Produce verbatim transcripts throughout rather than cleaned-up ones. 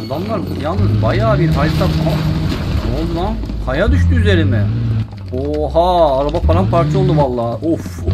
Adamlar yalnız bayağı bir harita... Aa, ne oldu lan? Kaya düştü üzerime. Oha, araba paramparça oldu vallahi. Of.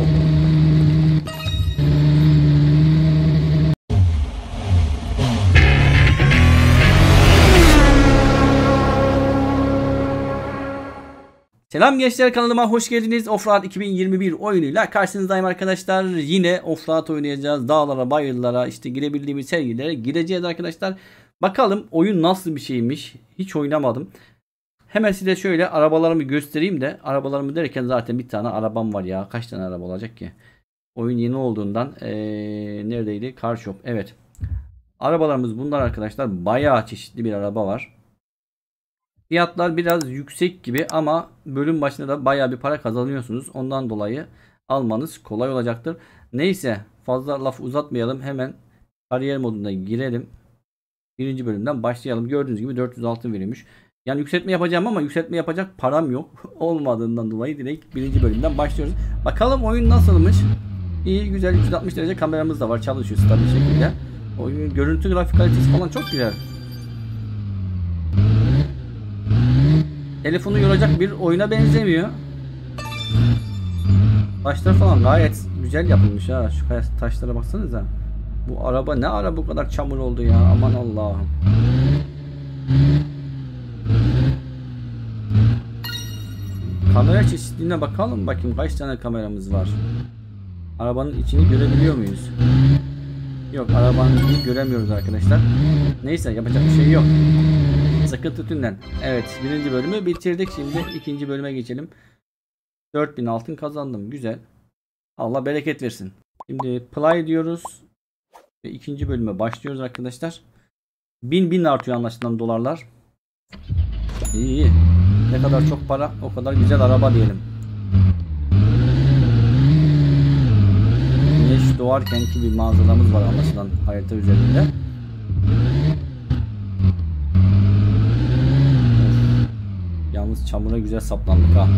Selam gençler, kanalıma hoş geldiniz. Offroad iki bin yirmi bir oyunuyla karşınızdayım arkadaşlar. Yine Offroad oynayacağız. Dağlara, bayırlara, işte girebildiğimiz her yerlere gireceğiz arkadaşlar. Bakalım oyun nasıl bir şeymiş. Hiç oynamadım. Hemen size şöyle arabalarımı göstereyim de. Arabalarımı derken zaten bir tane arabam var ya. Kaç tane araba olacak ki? Oyun yeni olduğundan. Ee, neredeydi? Car Shop. Evet. Arabalarımız bunlar arkadaşlar. Bayağı çeşitli bir araba var. Fiyatlar biraz yüksek gibi ama bölüm başında da bayağı bir para kazanıyorsunuz. Ondan dolayı almanız kolay olacaktır. Neyse, fazla laf uzatmayalım. Hemen kariyer moduna girelim. Birinci bölümden başlayalım. Gördüğünüz gibi dört yüz altın verilmiş. Yani yükseltme yapacağım ama yükseltme yapacak param yok. Olmadığından dolayı direkt birinci bölümden başlıyoruz. Bakalım oyun nasılmış. İyi, güzel, üç yüz altmış derece kameramız da var. Çalışıyor stabil şekilde. Oyunun görüntü grafik kalitesi falan çok güzel. Telefonu yoracak bir oyuna benzemiyor. Taşlar falan gayet güzel yapılmış ha. Şu taşlara baksanıza. Bu araba ne ara bu kadar çamur oldu ya. Aman Allah'ım. Kamera çeşitliliğine bakalım bakayım, kaç tane kameramız var. Arabanın içini görebiliyor muyuz? Yok, arabanın içini göremiyoruz arkadaşlar. Neyse, yapacak bir şey yok. Sıkıntı tünden. Evet, birinci bölümü bitirdik. Şimdi ikinci bölüme geçelim. dört bin altın kazandım. Güzel. Allah bereket versin. Şimdi play diyoruz. Ve ikinci bölüme başlıyoruz arkadaşlar. bin bin artıyor anlaşılan dolarlar. İyi iyi. Ne kadar çok para o kadar güzel araba diyelim. Güneş doğarkenki bir manzaramız var anlaşılan harita üzerinde. Yalnız çamura güzel saplandık ha.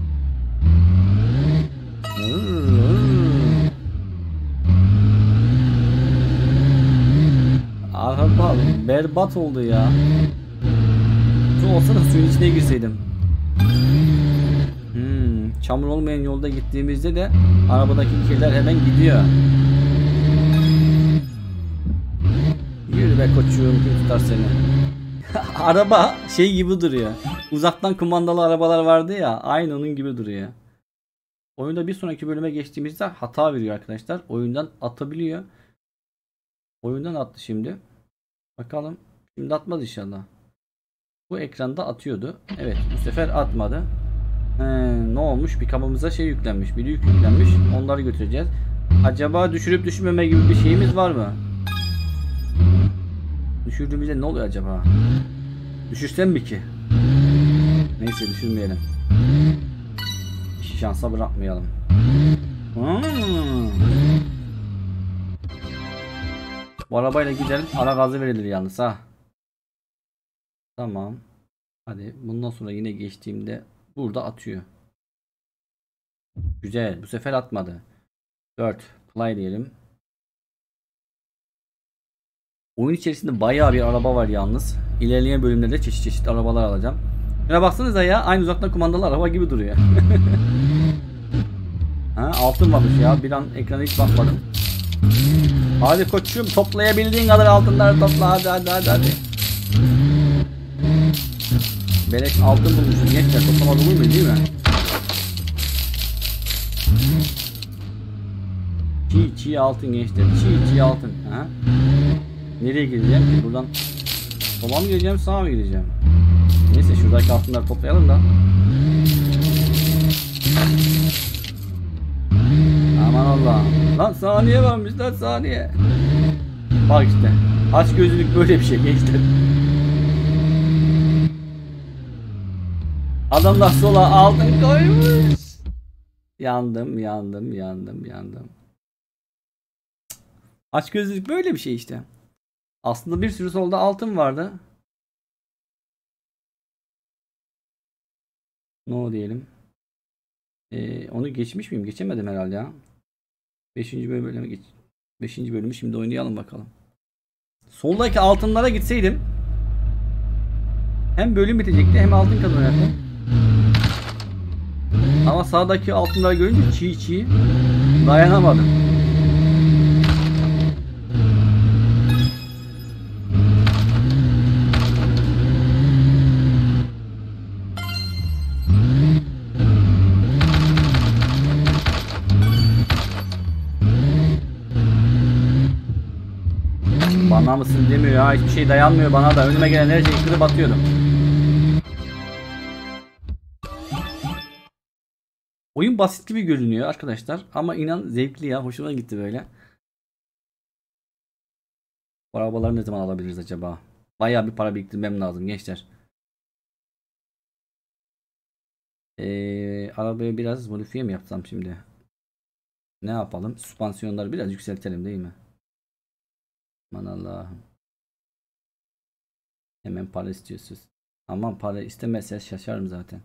Araba berbat oldu ya. Su olsa da suyun içine girseydim. Hmm, çamur olmayan yolda gittiğimizde de arabadaki kirler hemen gidiyor. Yürü be koçum, kim tutar seni? Araba şey gibi duruyor. Uzaktan kumandalı arabalar vardı ya, aynı onun gibi duruyor. Oyunda bir sonraki bölüme geçtiğimizde hata veriyor arkadaşlar. Oyundan atabiliyor. Oyundan attı şimdi. Bakalım. Şimdi atmaz inşallah. Bu ekranda atıyordu. Evet, bu sefer atmadı. He, ne olmuş? Bir kabımıza şey yüklenmiş. Bir yük yüklenmiş. Onları götüreceğiz. Acaba düşürüp düşmeme gibi bir şeyimiz var mı? Düşürdüğümüzde ne oluyor acaba? Düşürsem mi ki? Neyse, düşürmeyelim. İşi şansa bırakmayalım. Hmm. Bu arabayla gidelim. Ara gazı verilir yalnız ha. Tamam. Hadi bundan sonra yine geçtiğimde burada atıyor. Güzel. Bu sefer atmadı. dört. Play diyelim. Oyun içerisinde bayağı bir araba var yalnız. İlerleyen bölümlerde çeşit çeşit arabalar alacağım. Şuna baksanıza ya. Aynı uzaktan kumandalı araba gibi duruyor. Ha, altın varmış ya. Bir an ekrana hiç bakmadım. Hadi koçum, toplayabildiğin kadar altınları topla. Hadi hadi hadi hadi. Beleş altın bulmuşsun gençler. Toplamaz olur mu değil mi? Çiğ çiğ altın gençler. Çiğ çiğ altın. Ha? Nereye gideceğim ki? Buradan sola mı gideceğim, sağa mı gideceğim? Neyse, şuradaki altınları toplayalım da. Aman Allah. Lan saniye varmış lan, saniye. Bak işte. Aç gözlülük böyle bir şey gençler. Adamlar sola altın koymuş. Yandım yandım yandım yandım. Aç gözlülük böyle bir şey işte. Aslında bir sürü solda altın vardı. No diyelim. Ee, onu geçmiş miyim? Geçemedim herhalde ya. beşinci bölüme geç. beşinci bölümü şimdi oynayalım bakalım. Soldaki altınlara gitseydim hem bölüm bitecekti hem altın kazanacaktım. Ama sağdaki altınları görünce çiğ çiğ dayanamadım. Bana mısın demiyor ya, hiçbir şey dayanmıyor bana da, önüme gelen her şeyi kırıp atıyordum. Oyun basit gibi görünüyor arkadaşlar ama inan zevkli ya, hoşuma gitti böyle. Bu arabaları ne zaman alabiliriz acaba? Bayağı bir para biriktirmem lazım gençler. Ee, arabaya biraz modifiye mi yapsam şimdi? Ne yapalım? Süspansiyonları biraz yükseltelim değil mi? Aman Allah'ım. Hemen para istiyorsunuz. Aman para istemezse şaşarım zaten.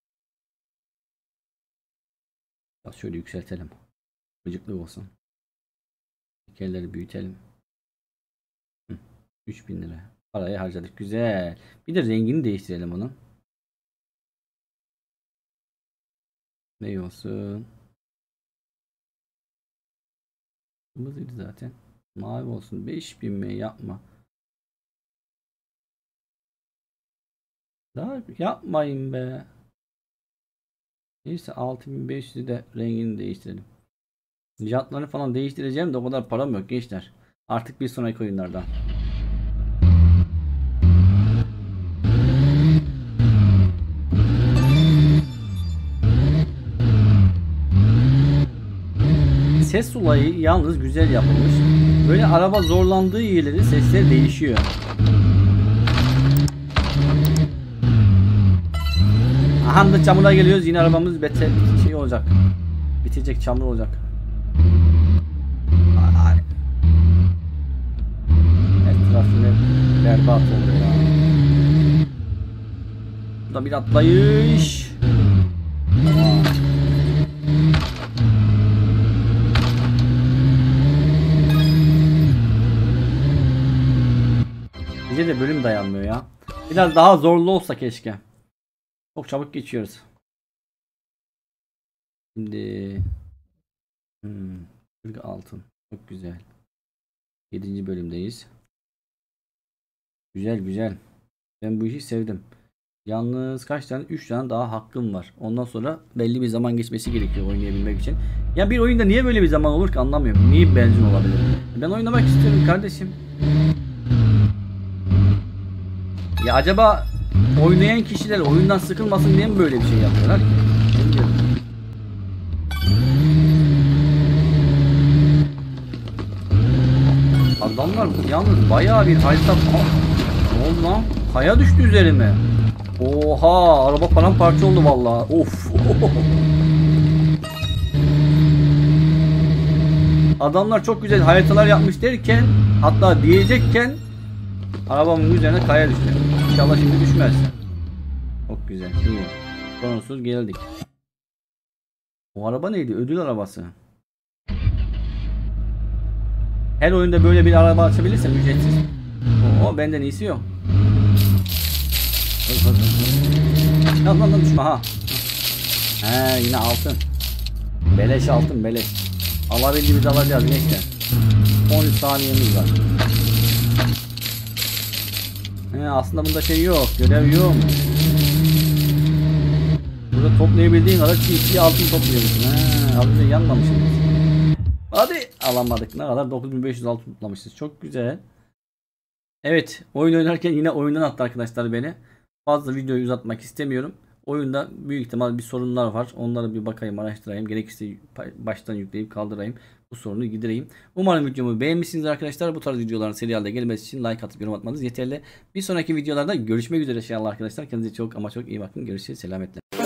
Bak şöyle yükseltelim. Gıcıklık olsun. Tekerleri büyütelim. Hı, üç bin lira. Parayı harcadık. Güzel. Bir de rengini değiştirelim onun. Ne olsun? Kırmızıydı zaten. Mavi olsun. beş bin mi? Yapma. Daha yapmayın be. Neyse altı bin beş yüzü de rengini değiştirelim. Jantları falan değiştireceğim de o kadar param yok gençler. Artık bir sonraki oyunlardan. Ses olayı yalnız güzel yapılmış. Böyle araba zorlandığı yerleri sesleri değişiyor. Aha da çamura geliyoruz. Yine arabamız beter şey olacak. Bitecek, çamur olacak. Ay. Her tarafı berbat oldu ya. Bu da bir atlayış. Tamam. Bize de bölüm dayanmıyor ya. Biraz daha zorlu olsa keşke. Çok çabuk geçiyoruz. Şimdi hmm, kırk altın. Çok güzel. yedinci bölümdeyiz. Güzel güzel. Ben bu işi sevdim. Yalnız kaç tane? üç tane daha hakkım var. Ondan sonra belli bir zaman geçmesi gerekiyor oynayabilmek için. Ya bir oyunda niye böyle bir zaman olur ki anlamıyorum. Niye benzin olabilir? Ben oynamak istiyorum kardeşim. Ya acaba oynayan kişiler oyundan sıkılmasın diye mi böyle bir şey yapıyorlar ki? Bilmiyorum. Adamlar yalnız bayağı bir harita... Ne oldu lan? Kaya düştü üzerime. Oha, araba paramparça oldu vallahi. Of. Adamlar çok güzel haritalar yapmış derken, hatta diyecekken arabamın üzerine kaya düştü. İnşallah şimdi düşmez. Çok güzel. İyi. Sorunsuz geldik. O araba neydi? Ödül arabası. Her oyunda böyle bir araba açabilirsem ücretsiz. Oo, benden iyisi yok. Lan lan lan düşme ha. He yine altın. Beleş altın beleş. Alabildiğimizi alacağız gençler. on üç saniyemiz var. He, aslında bunda şey yok. Görev yok. Burada toplayabildiğin kadar çiğ çiğ altın topluyormuşsun. He, az önce yanmamışız. Hadi alamadık. Ne kadar? dokuz bin beş yüz altın toplamışız. Çok güzel. Evet. Oyun oynarken yine oyundan attı arkadaşlar beni. Fazla videoyu uzatmak istemiyorum. Oyunda büyük ihtimal bir sorunlar var. Onları bir bakayım, araştırayım. Gerekirse baştan yükleyip kaldırayım. Bu sorunu gidereyim. Umarım videomu beğenmişsiniz arkadaşlar. Bu tarz videoların seri halde gelmesi için like atıp yorum atmanız yeterli. Bir sonraki videolarda görüşmek üzere inşallah arkadaşlar. Kendinize çok ama çok iyi bakın. Görüşürüz. Selametle.